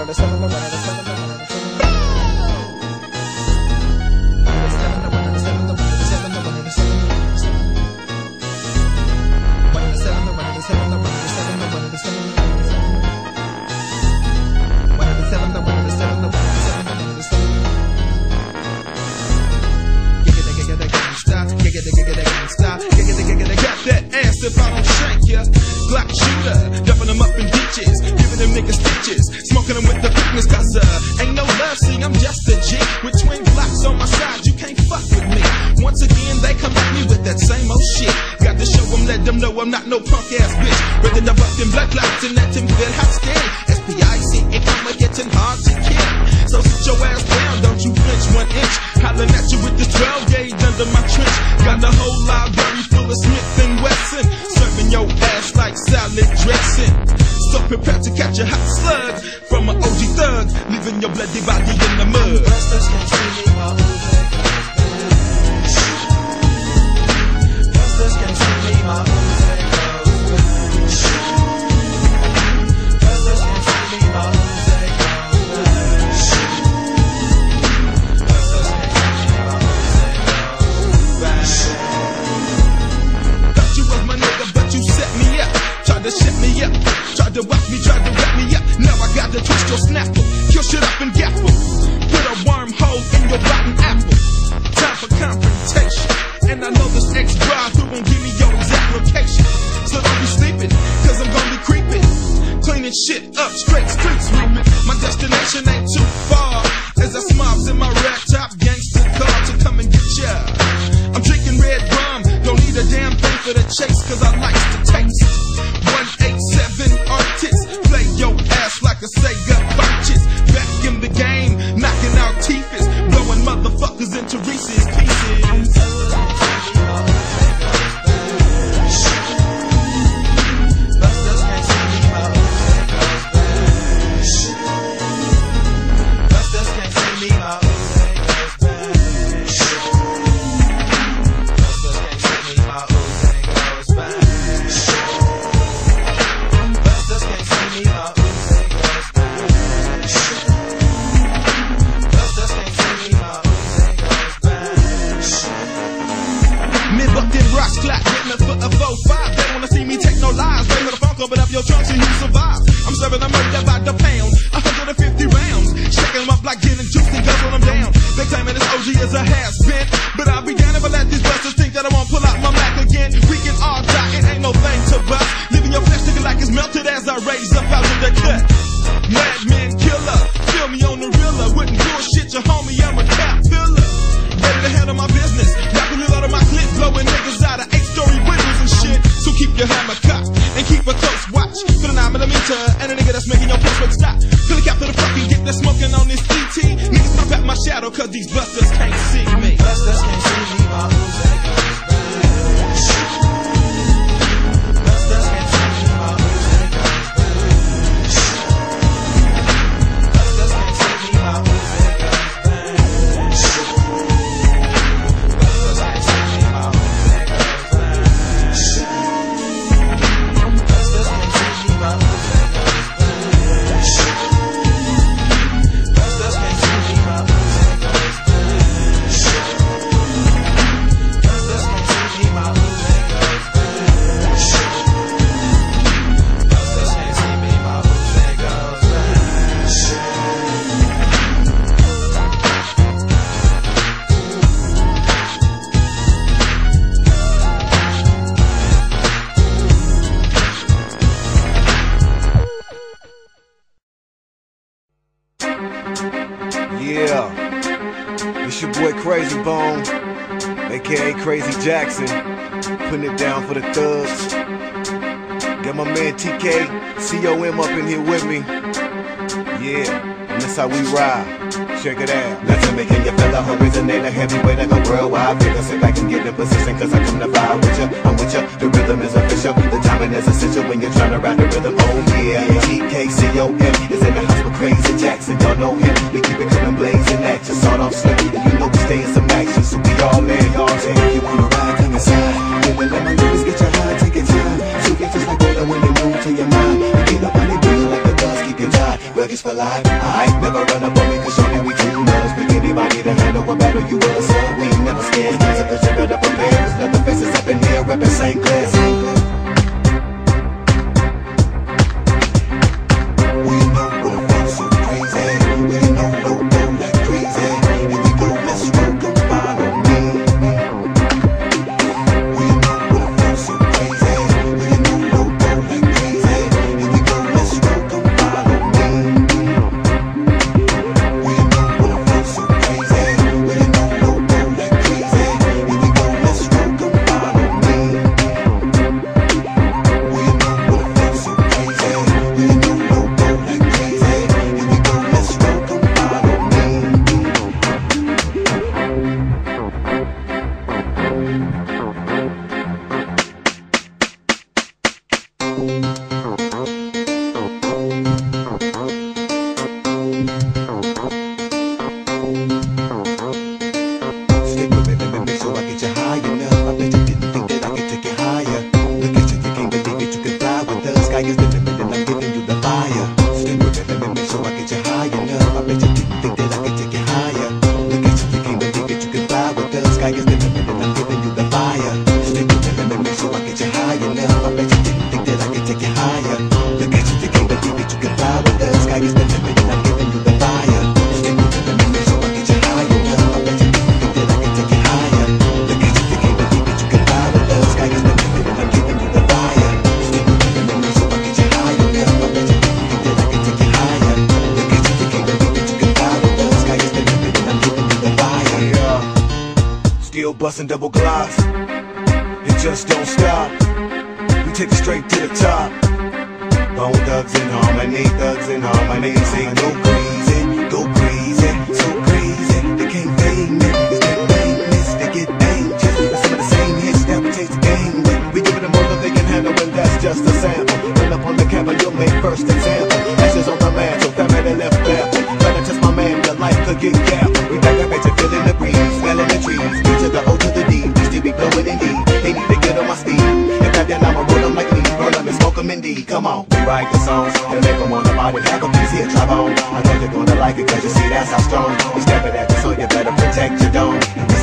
If I don't shank ya, Glock shooter, dumping them up in ditches, giving them niggas stitches, smoking them with the quickness, cause ain't no love, see, I'm just a G, with twin Glocks on my side, you can't fuck with me. Once again, they come at me with that same old shit, got to show them, let them know I'm not no punk ass bitch, rather than busting blood clots and let them feel how scared, SPIC, and I'm getting hard to kill, so sit your ass down, don't you flinch 1 inch, hollering at you with this 12 gauge under my trench, got the whole library full of Smith and Wesson, serving your ass like salad dressing. So prepare to catch a hot slug from an OG thug, leaving your bloody body in the mud. Busters can't see me, my Uzi goes. Busters can't see me, my Uzi goes. Busters can't see me, my Uzi goes. Busters can't see me, my Uzi goes. Thought you was my nigga, but you set me up. Tried to shut me up, tried to watch me, tried to wrap me up. Now I got to twist your snapper, kill shit up and gaffle. Put a wormhole in your rotten apple. Time for confrontation, and I know this ex-bride who won't give me your exact location. So don't be sleeping, cause I'm gonna be creeping, cleaning shit up, straight street sweeping. My destination ain't too far, as I smobs in my rag top gangster car to come and get ya. I'm drinking red rum, don't need a damn thing for the chase, cause I like to taste. 187 artists, play your ass like a Sega purchase. Back in the game, knocking out teethers, blowing motherfuckers into Reese's Pieces. Busters can't see me, my Uzi goes. Busters can't see me, my Uzi goes. Busters can't see me, my Uzi goes. Busters can't see me, my Uzi goes. Busters can't see me, my Uzi goes. Mid-bucked in rocks, clap, getting for a 4-5. They don't wanna see me take no lies. Bring with a funk, open up your trunk so you survive. I'm serving a murder by the pound, 150 rounds. Shaking them up like gin and juice and guzzle them down. They claiming this OG is a has-been, but I'll be down if I let these busters think that I won't pull out my Mac again. We can all die, it ain't no thing to bust. Living your flesh looking like it's melted as I raise up out of the cut. Madman killer, feel me on the realer. Wouldn't bullshit your homie, I'm a cap filler. Ready to handle my business, rapping a lot of my clip, blowing niggas out of 8-story windows and shit. So keep your hammer cocked and keep a close watch for the 9mm and a nigga that's making your push stop. Fill the cap to the fucking get that smoking on this ET. Niggas pop at my shadow cause these busters can't see me. Busters can't see me, my Uzi goes. Busters can't see me, my Uzi goes. Busters can't see me, my Uzi goes. Busters can't see me, my Uzi goes. Busters can't see me, my Uzi goes. Busters can't see me, my Uzi goes. Busters can't see me, my Uzi goes. Busters can't see me, my Uzi goes. Yeah, it's your boy Crazy Bone, aka Crazy Jackson, putting it down for the thugs. Got my man TK, COM up in here with me. Yeah, and that's how we ride. Check it out. Nothing making you feel a originator, heavyweight like a worldwide figure. Sit back and get in position, cause I come to vibe with ya. I'm with ya, the rhythm is official. The timing is essential when you're trying to ride the rhythm. Oh yeah, TKCOM is in the house with Crazy Jackson. Y'all know him, we keep it coming blazing at you. Sawed off slippy, you know we stay in some action. So we all in, y'all take. You wanna ride, come inside. Baby, let my lyrics get you high, take your time. Shoot it just like water when they move to your mind. You can't nobody do it like the guns, keep you tied. Ruggeds for life. never run up on me, cause surely we too much. Pick anybody to handle what battle you was. We ain't never scared, cause you better prepare. Cause nothing faces up in here, reppin' St. Clair. Bustin' double glocks, it just don't stop. We take it straight to the top. Bone thugs in harmony, thugs in harmony. Say go crazy, so crazy. They can't fade me, it's that bangness. They get anxious, but some of the same hits that we taste the game with. We give them all that they can handle, and that's just a sample. Run up on the camera, you'll make first example. Ashes on the mantle, family left baffled. Try to test my man, your life could get gaffled. We back up at you, feeling the breeze, smelling the trees. To the O to the D, we still be blowing indeed. They need to get on my speed. If not, then I'ma roll them like me. Burn them and smoke them indeed. Come on, we write the songs and make them wanna body. Have a piece here, try on. I know you're gonna like it, cause you see that's how strong. We stepping at you, so you better protect your dome.